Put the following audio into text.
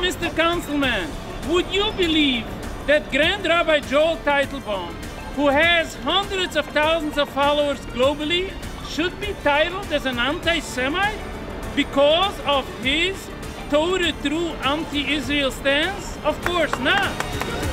Mr. Councilman, would you believe that Grand Rabbi Joel Teitelbaum, who has hundreds of thousands of followers globally, should be titled as an anti-Semite because of his Torah true anti-Israel stance? Of course not.